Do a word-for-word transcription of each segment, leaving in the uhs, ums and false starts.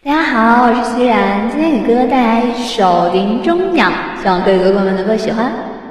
大家好，我是虽然，今天给哥哥带来一首《林中鸟》，希望各位哥哥们能够喜欢。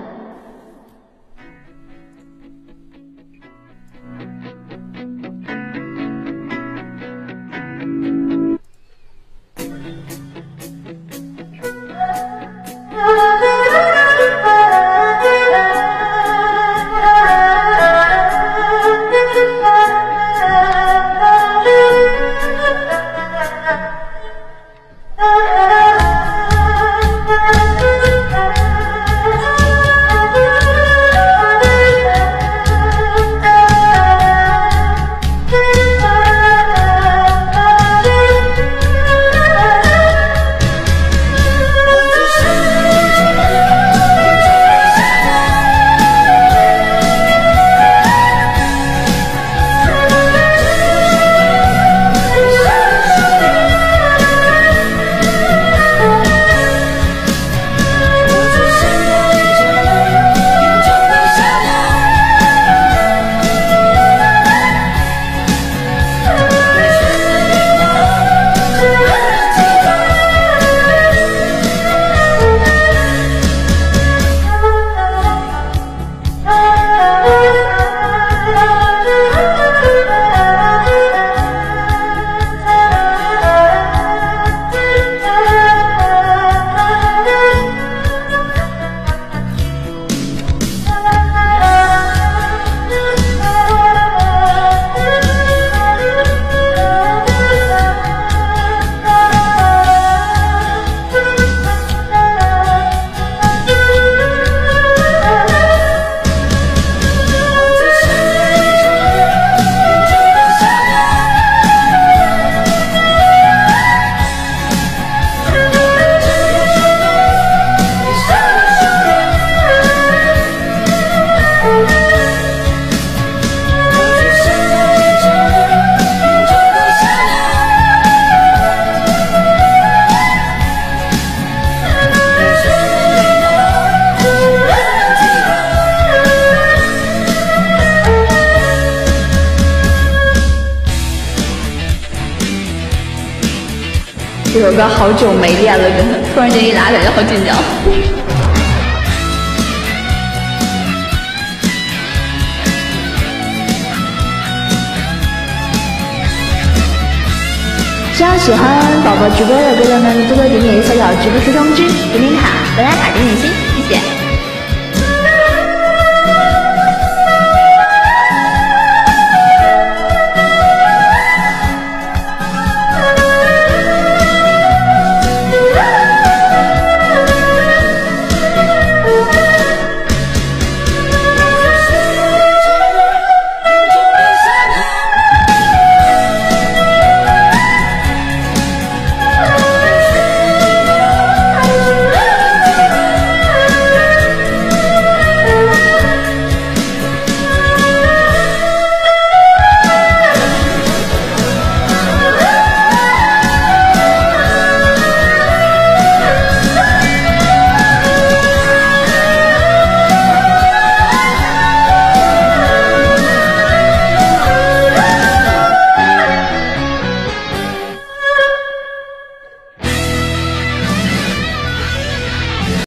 这首歌好久没练了，真的，突然间一拉感觉好紧张。希望喜欢宝宝直播的哥哥们多多点点小小直播出通知，点点卡，本来卡点点心。